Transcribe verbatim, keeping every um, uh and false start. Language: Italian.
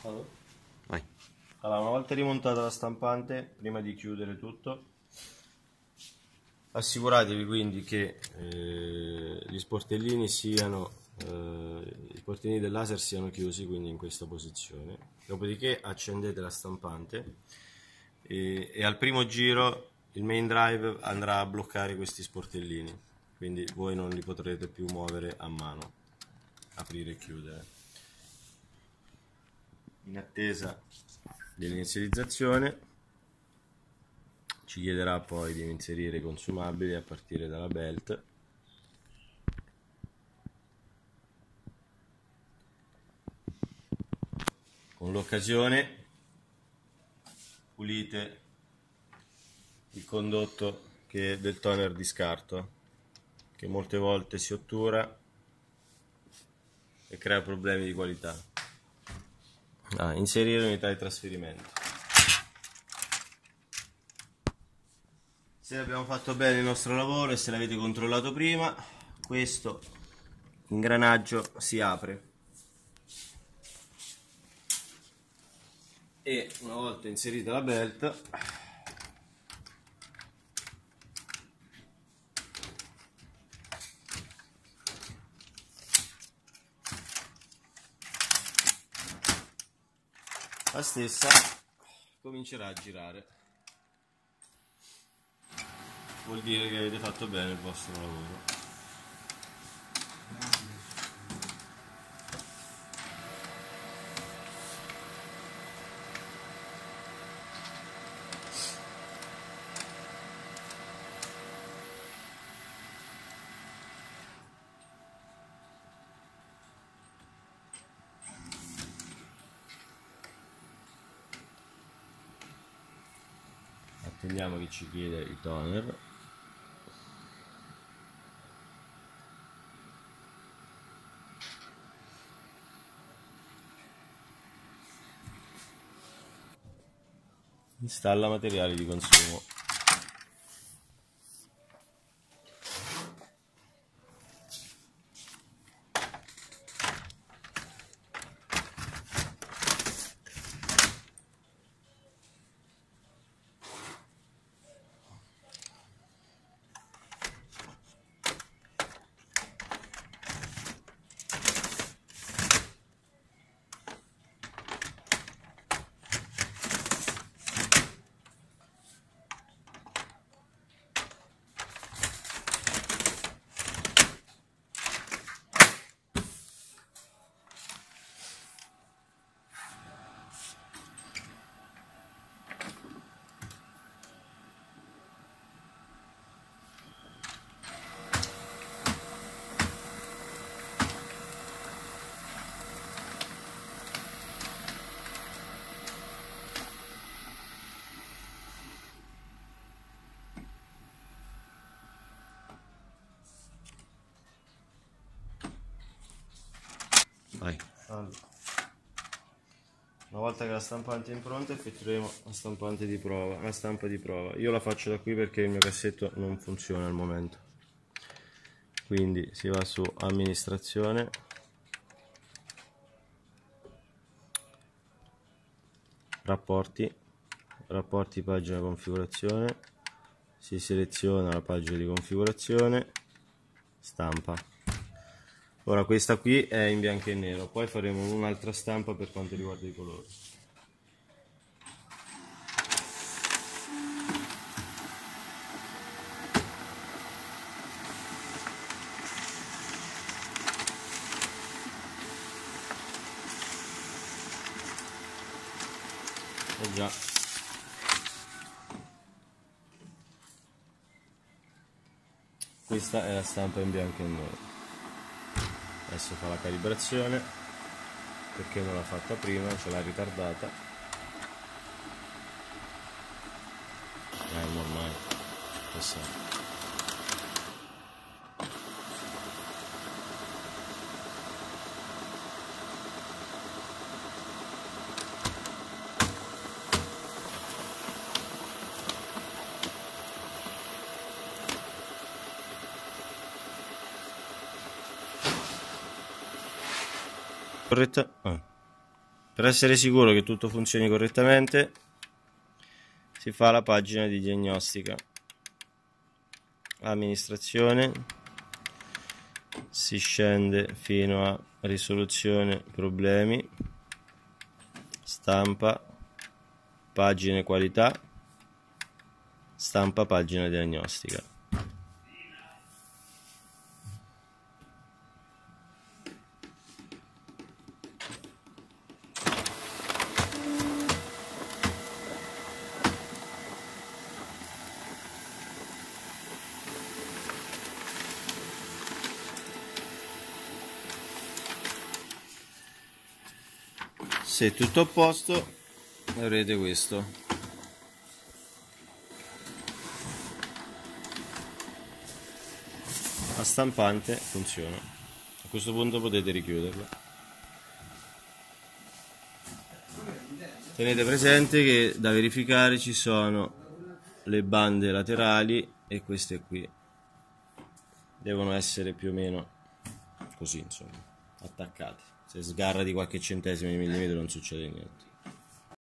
Allora, Vai. Allora, una volta rimontata la stampante, prima di chiudere tutto, assicuratevi quindi che eh, gli sportellini siano, eh, i sportellini del laser siano chiusi, quindi in questa posizione. Dopodiché accendete la stampante e, e al primo giro il main drive andrà a bloccare questi sportellini, quindi voi non li potrete più muovere a mano, aprire e chiudere. In attesa dell'inizializzazione ci chiederà poi di inserire i consumabili a partire dalla belt. Con l'occasione pulite il condotto che del toner di scarto, che molte volte si ottura e crea problemi di qualità. Ah, inserire unità di trasferimento. Se abbiamo fatto bene il nostro lavoro e se l'avete controllato prima, questo ingranaggio si apre e una volta inserita la belt la stessa comincerà a girare. Vuol dire che avete fatto bene il vostro lavoro. Attendiamo che ci chieda i toner. Installa materiali di consumo. Vai. Allora, una volta che la stampante è impronta effettueremo la stampante di prova, la stampa di prova. Io la faccio da qui perché il mio cassetto non funziona al momento. Quindi si va su amministrazione, rapporti, rapporti pagina configurazione, si seleziona la pagina di configurazione, stampa. Ora questa qui è in bianco e nero, poi faremo un'altra stampa per quanto riguarda i colori. Eh già. Questa è la stampa in bianco e nero. Adesso fa la calibrazione perché non l'ha fatta prima, ce l'ha ritardata. È normale, passare. Corretta? Ah. Per essere sicuro che tutto funzioni correttamente si fa la pagina di diagnostica, amministrazione, si scende fino a risoluzione problemi, stampa, pagine qualità, stampa pagina diagnostica. Se è tutto a posto avrete questo. La stampante funziona. A questo punto potete richiuderla. Tenete presente che da verificare ci sono le bande laterali e queste qui. Devono essere più o meno così, insomma, attaccate. Se sgarra di qualche centesimo di millimetro non succede niente.